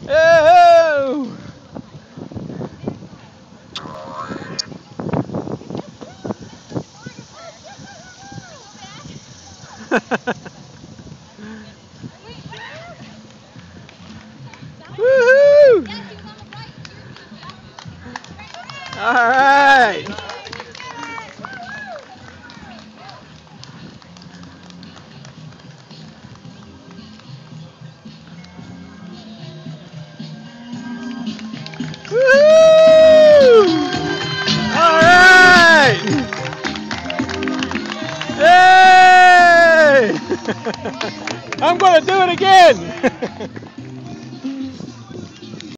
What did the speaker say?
Yahoo! Woohoo! All right. Woohoo! All right. Yay! I'm going to do it again.